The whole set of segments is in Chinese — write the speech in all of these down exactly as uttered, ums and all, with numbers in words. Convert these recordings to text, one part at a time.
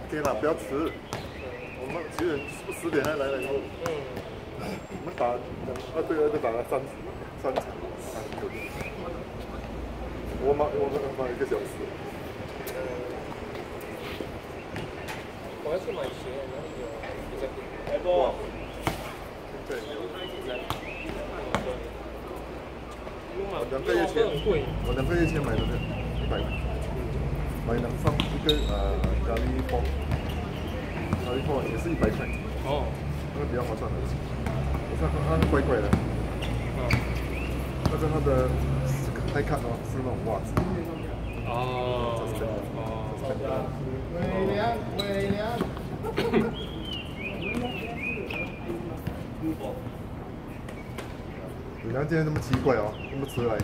OK 啦，不要迟。我们其实十点才来了以后，嗯，我们打二对二就打了三三场，三九点。我妈我们妈一个小时。 我要去买鞋，哪里有比较便宜？来不？ 对。 我两个月前，我两个月前买的，一百块。买能放一个呃咖喱包，咖喱包也是一百块。哦，那个比较划算的。我看它它怪怪的。嗯。但是它的耐看哦，是那种袜子。哦。哦。微凉，微凉。微凉今天这么奇怪哦，这么迟来。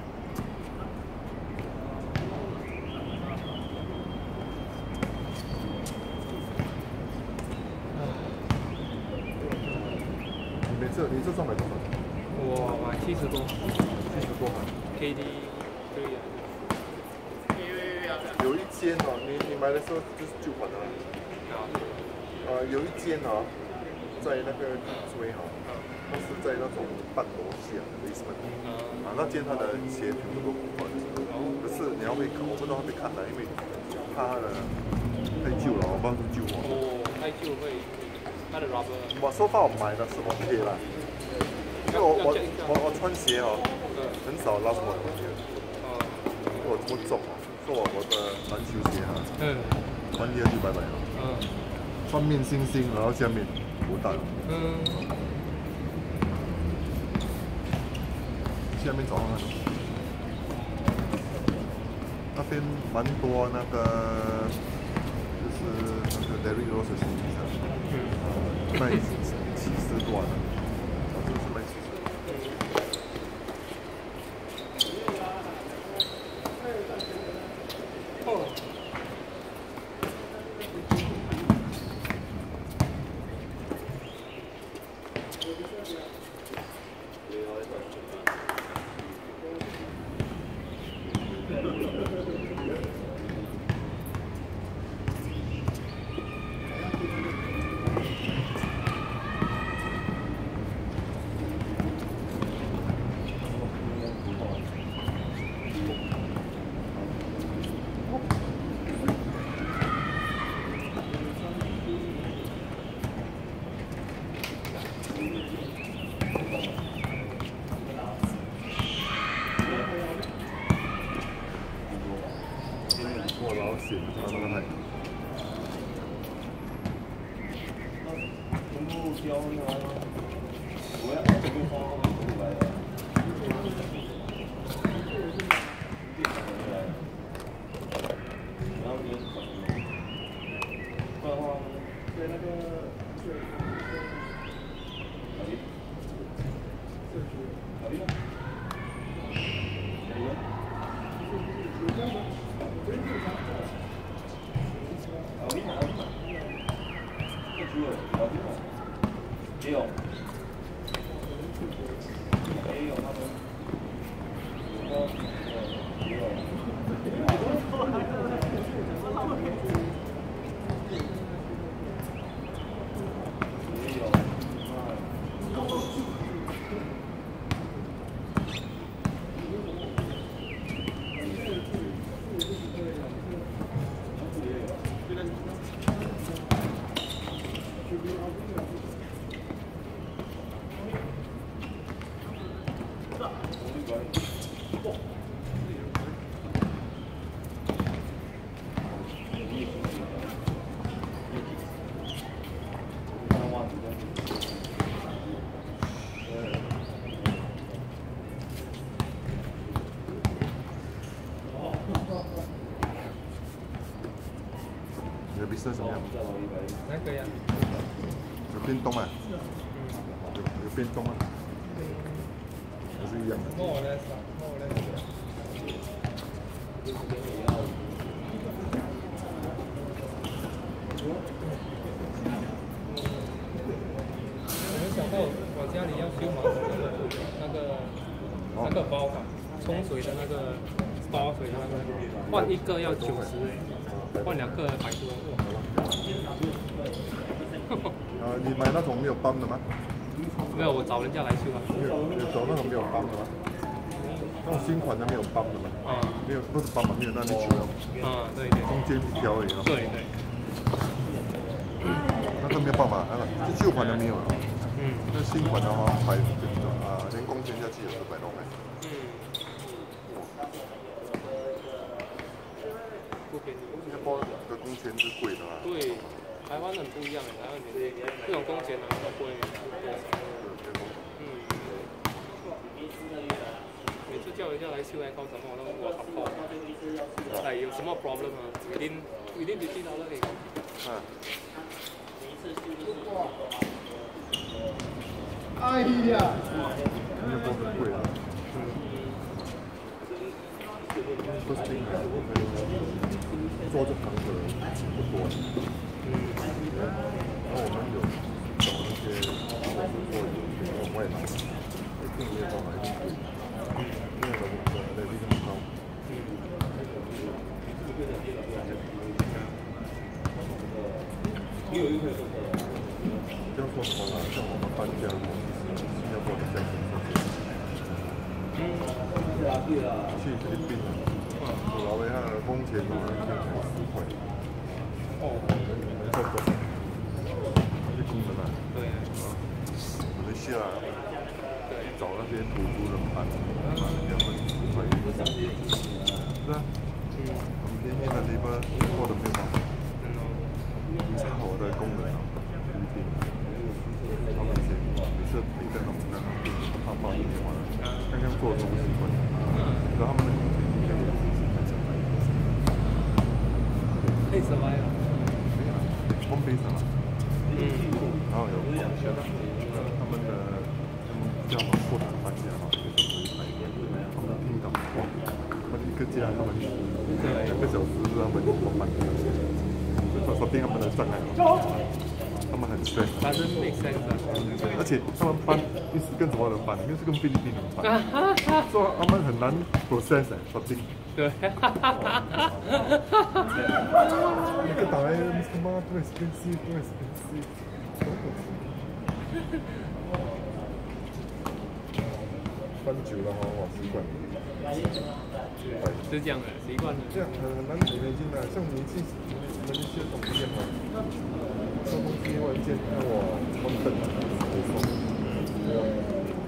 这你这双买多少？ 我买七十多， 七十多。 K D 对呀。 有一间哦，你你买的时候就是旧款的啦。啊。呃，有一间哦，在那个追哈，它是在那种半楼下的 basement。啊，那间它的鞋全部都不换。可是你要会看，我不知道会看的，因为它的太旧了，我不知道是旧货。 哦，太旧会。它的 rubber。 我说话我买的是 OK 啦，因为我我我我穿鞋哦，很少拉什么东西。哦。我这么重哦，是我我的篮球鞋哈。嗯。穿起来就白白了。嗯。上面星星，然后下面牡丹。嗯。下面找看看。那边蛮多那个，就是那个 Derrick Rose 的鞋子。卖七十多万，哦，这是卖七十。哦。我老险，他那个太。全部交呢？我要这个花回来了。然后你不然的话，在那个哪里？哪里呢？哪里呢？老兵嘛，老兵嘛，这猪肉，老兵嘛，也有，也有他们，有个也有，也有， 你的 business 怎么样？ 还可以啊。 有变动吗？有有变动吗？还是一样的。 more or less 啊 more or less。我想到我家里要修马桶的那个那个包法，冲水的那个包水的那个，换一个要九十，换两个百多。 啊，你买那种没有帮的吗？ 没有，我找人家来修啊。 没有，有找那种没有帮的吗？那种新款的没有帮的吗？啊，没有，不是帮嘛，没有那里球了。 啊，对对。 中间一条而已哦。 对对。 那个没有办法，那个是旧款的没有了。 嗯。 那新款的话，百啊，连工钱下去也是百多块。 嗯。不便宜。 新加坡的工钱是贵的啊。 对。台湾很不一样，台湾这种工钱呢比较贵，嗯。每次叫人家来修来搞什么，我都我好怕。哎，有什么 problem 啊？一定一定必须到那里。啊。 哎呀！新加坡很贵啊。不是冰的，做这行的不多。然后我们有找那些做有外劳，并没有办法应对，因为我们的能力很高。这样说什么呢？像我们搬家，新加坡的家庭去菲律宾了，老维他的工钱好像变成十块。哦，能做多少？是工人啊。对。马来西亚找那些土著人搬，两分十块。是啊。嗯。很便宜的地方，过得没有办法。你是好的工人啊，菲律宾，他们以前每次每个农人他报电话，刚刚做东西过来，然后他们的工钱应该也是很少来。 可以survive啊。 home base 嘛，嗯，然后有房车，他们的他们叫我们过来搬家嘛，一个小时一百块，他们听讲哇，他们一个家他们两个小时他们就搬家，就说定他们的障碍，他们很 stress， 但是 make sense 啊， 而且他们搬又是跟什么人搬？应该是跟菲律宾人搬，说他们很难 process 哎，说定。对，哈哈哈哈哈！那个打来什么 too expensive too expensive， 搬久了哈，我习惯了。 是这样的，习惯了。 这样很很难很难进的，像你去我们去总店嘛，做东西我见看我我等没错，对吧？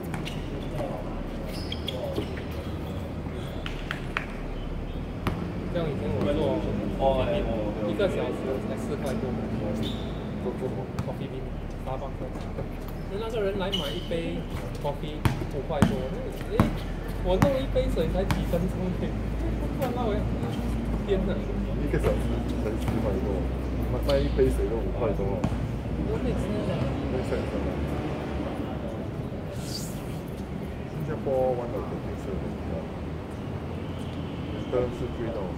像以前我做哦，一个小时才四块多。 做做什么 ？coffee bean， 沙巴克。那个人来买一杯 coffee 五块多，哎，我弄一杯水才几分钟呢，赚到哎！天哪！ 一个小时才四块多，卖卖一杯水都五块多。 我没吃的。 没吃的。新加坡湾的肯定是很高。当然是贵到，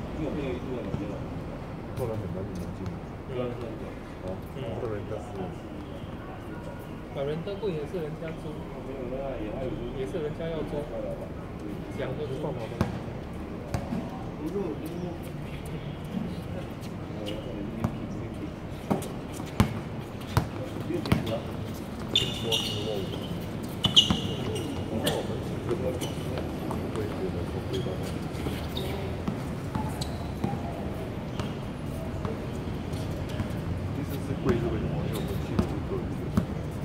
后来很难很难进。啊，后来人家是。 把人登贵也是人家租，也是人家要租，讲都是办法的。说实话，我们是这个贵觉得说贵到。贵是为什么？因为我们去的是做一个。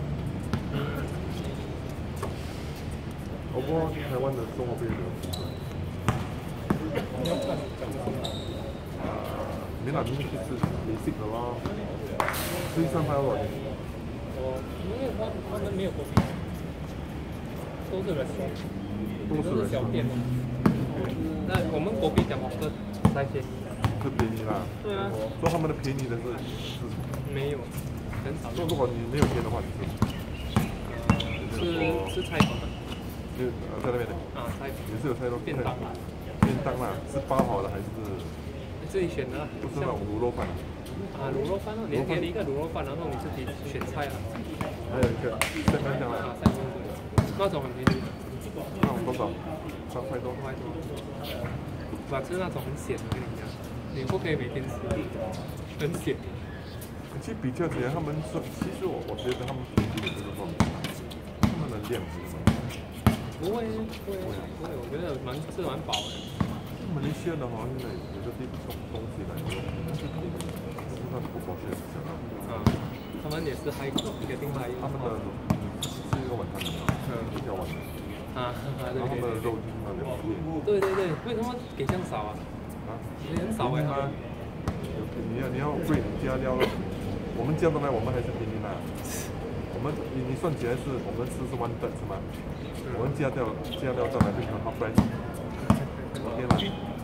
我不知道台湾的生活费怎么样。 你要看讲什么？ 没哪，你去吃 basic 的咯。吃一餐饭多少钱？ 哦，因为他他们没有国币，都是人工，都是小店的。那我们国币讲是三千。 是便宜啦。对啊。说他们的便宜的是是。 没有，很少。 说如果你没有钱的话，你是？ 是是菜馆吗？ 就呃在那边的。啊， 菜。 也是有菜多。 便当。 便当啦，是包好的还是？ 你自己选的。 不是那种卤肉饭。 啊，卤肉饭哦，你点一个卤肉饭，然后你自己选菜啊。 还有一个三分酱啦。 三分酱，那种很便宜。 那种多少？三块多。 块多。我吃那种很咸的，跟你讲，你不可以每天吃，很咸。 其实比较起来，他们说，其实我我觉得他们平均的这个状态，他们的量是什么？ 不会，不会，不会，我觉得蛮吃蛮饱的。 马来西亚的话，现在有个地东东西来说，是他们是他们不包馅的， 嗯，他们也是嗨，也挺嗨。 他们的是一个晚餐的，嗯，一条晚餐。啊，对对对。然后他们的肉就是那两片。对对对，为什么给这样少啊？啊，也很少哎，他们。 你要你要贵，你加料了。我们加的来，我们还是便宜啦。我们你你算起来是我们吃是 one third 是吗？我们加掉加掉再来变成 half price。OK 啦。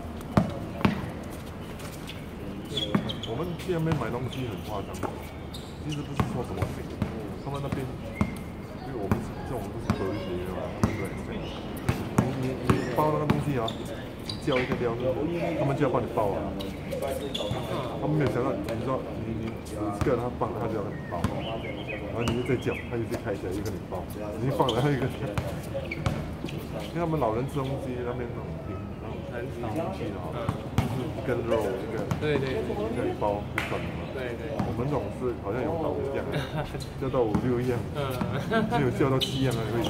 我们去那边买东西很夸张，其实不是说什么费，他们那边，因为我们像我们都是隔一节的嘛，他们对，你你你包那个东西啊，你叫一个料，他们就要帮你包啊。他们没有想到，你说你你你这个他放，他就要给你包，然后你就再叫，他就再开起来又给你包，你放了他又给你。因为他们老人吃东西那边那种平那种很少东西的哈，就是一根肉一个， 对对， 一个一包就算了嘛。 对对。我们这种是好像有到五样，叫到五六样，嗯，没有叫到七样的会行。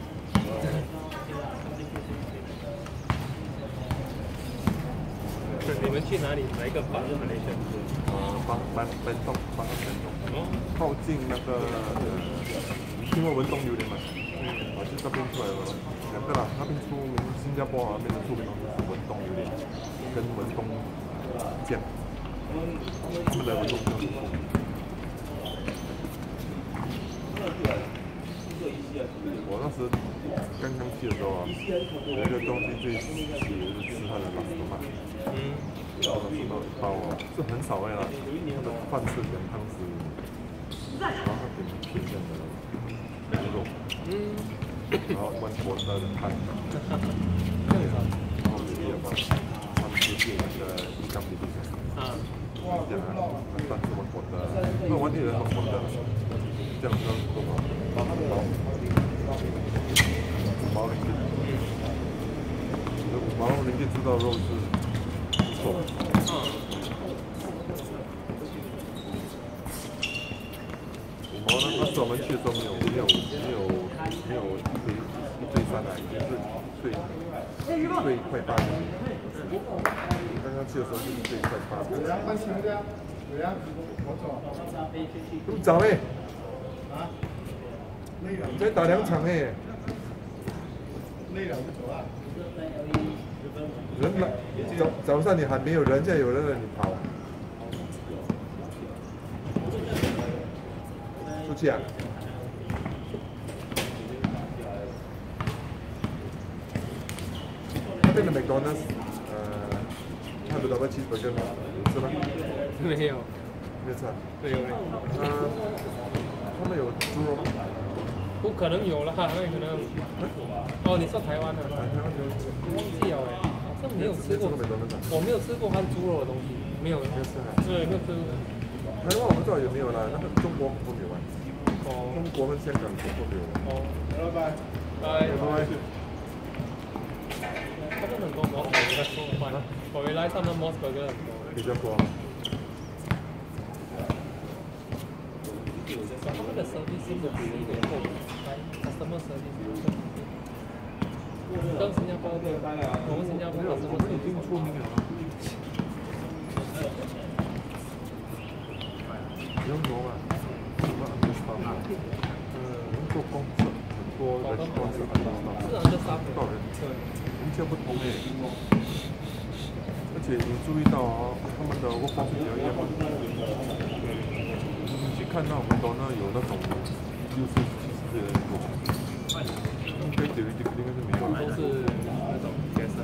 你们去哪里？哪一个班？哪里去？ 呃，班班班东，班班东，靠近那个呃，你听过文东榴莲吗？嗯，我是这边出来的，两个啦，那边出名，新加坡那边的出名东西是文东榴莲跟文东酱，他们的文东酱很出名。我那时刚刚去的时候啊，有一个东西最喜欢是吃它的拉斯曼，嗯，然后吃到一包哦，这很少的啦，它的饭是两汤匙，然后它给你片这样的牛肉，嗯，然后温锅的汤，然后里面嘛，他们就是那个一缸里面的，啊，这样啊，饭是温锅的，那完全是温锅的，这样子多少？五毛，五毛零件，五毛零件吃到肉是不错的。五毛呢？那时候我们去的时候没有没有没有没有一堆一堆三来，就是最最快八的。刚刚去的时候就是最快八的。都早嘞。啊？你才打两场哎，累了就走啊。人来早早上你还没有人，现在有人了你跑。出去啊？那边的麦当劳，呃，看不到个 cheeseburger 吗？是吗？ 没有。 没吃啊？ 没有嘞。 嗯，他们有猪肉吗？ 不可能有啦，那可能。哦，你说台湾的？台湾有。忘记了哎，好像没有吃过。我没有吃过它猪肉的东西，没有。没有吃啊？对，没有吃过。 台湾我不知道有没有啦，那个中国都没有啊。哦。中国跟香港都没有。哦。拜拜。拜拜。他们很多 mos burger 在做饭，我原来他们 mos burger 很多。比较多。他们的 service 是不是一个够？customer service 跟新加坡对，我们新加坡的我们已经出名了。不用说嘛，什么 understaff， 嗯，做工作很多人都是 understaff， 是 understaff， 多少人？对，人家不同诶。而且你注意到啊，他们的 workforce 比较一样。看到很多呢，有那种六十、七十岁的人工，应该有一应该是没有，都是那种学生。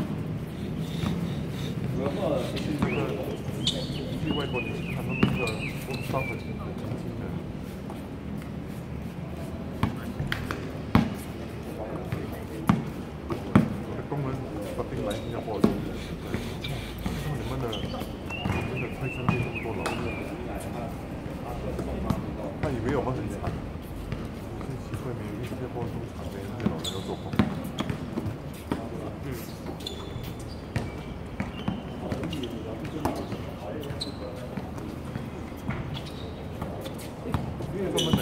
这个去外国你去看他们的工商很很年轻的。我的工人发兵来新加坡的时候，说你们的真的快餐店这么多老人。他以为我们很惨，真奇怪，没有一新加坡中产的那些老人要做工。嗯。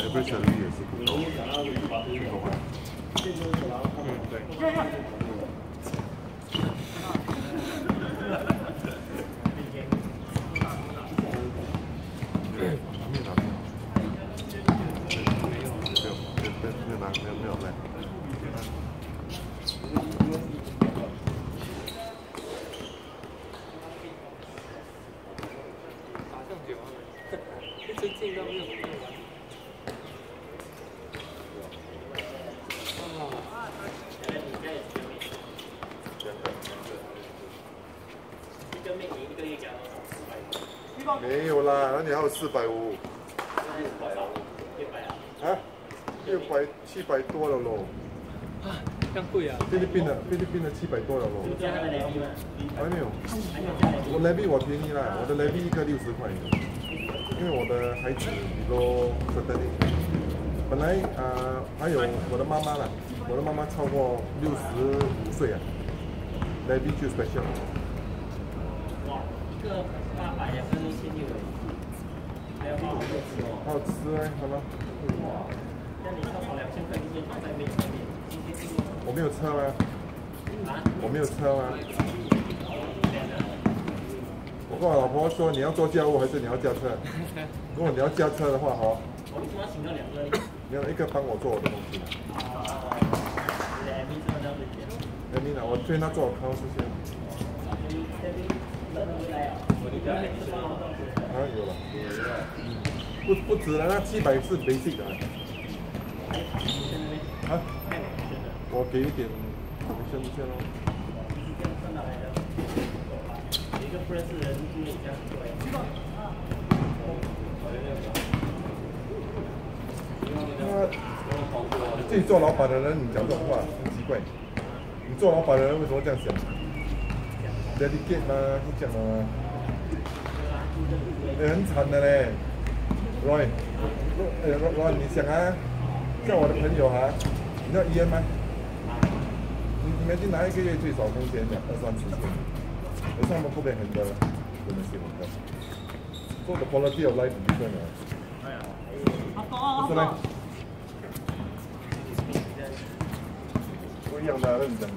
，average salary 也是不高，不高吧？ 嗯，对。 没有拿没有，没有没有没有拿没有没有来。 打这么久啊？最近都没有用完。 没有啦，那你还有四百五。啊？六百七百多了喽。 啊，这样贵啊！ 菲律宾的菲律宾的七百多了喽。还没有。我 levy 我便宜啦，我的 levy 一个六十块，因为我的孩子都 certain。本来啊、呃、还有我的妈妈啦，我的妈妈超过六十五岁啊 ，levy 就 special。 哇，一个八百，两个六千六。还要包好吃哦。 好吃哎，好了。 哇，那你超跑两千块就是放在面上面。 我没有车吗？ 啊？ 我没有车吗？我跟我老婆说，你要做家务还是你要驾车？如果你要驾车的话，哈。 我为什么要请到两个？ 没有一个帮我做我的东西。 哦，你的 M V 这么这样子讲。 哎，你呢？我推他做康，谢谢。啊，有了。不不止了，那七百是 basic 的。啊？我给一点，先先喽。 一个不认识的人租你家对。 那自己做老板的人，你讲这种话很奇怪。你做老板的人为什么这样想 ？dedicate 吗？是这样吗？哎，很惨的嘞 ，Roy， 哎 Roy， 你想啊，像我的朋友哈、啊，你知道 E M 吗？你你们去拿一个月最少工钱两二三十千，而他们后面很多真的是很多。So the quality of life is different 啊。不是嘞。不一样的，认真。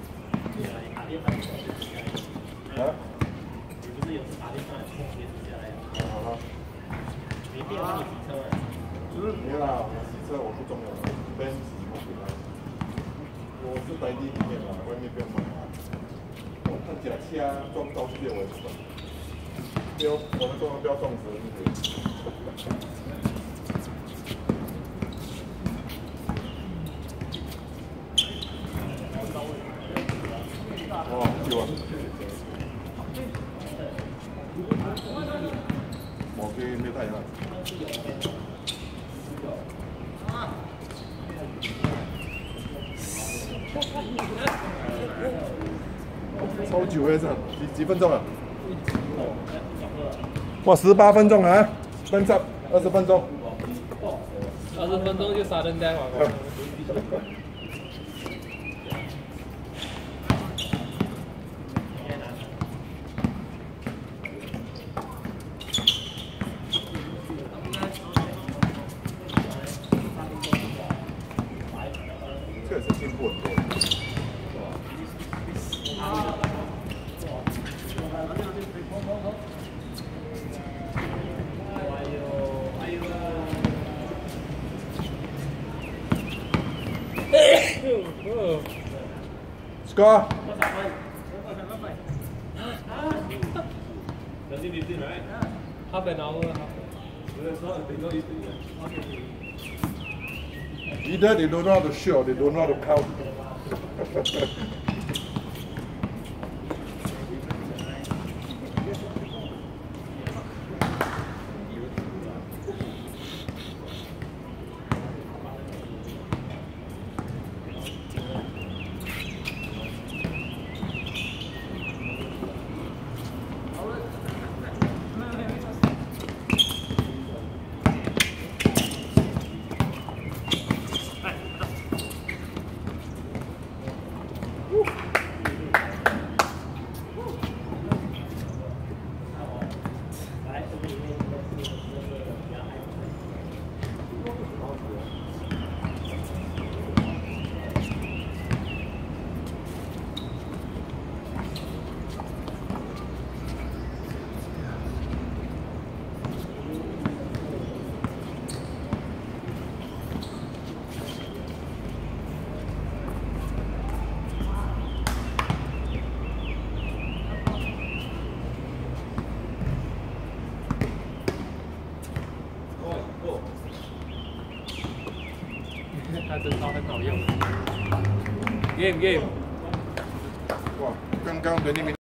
啊？ 你不是有次打电话冲鞋子下来？ 好了。 没电了，你骑车了？ 没啦，我骑车我不重要的，奔驰我给他。我是在地里面嘛，外面不用买啊。我他假车撞到界我也不管。不要，我们撞不要撞死人就可以。哦，有啊。我给没带啊。超久哎，这几几分钟啊？哇，十八分钟啊，分上二十分钟。 二十分钟就杀人单了。 这也是进步很多。Score. Half an hour. Either they don't know how to shoot or they don't know how to count. 他这招很好用。Game game。 哇，刚刚的那边。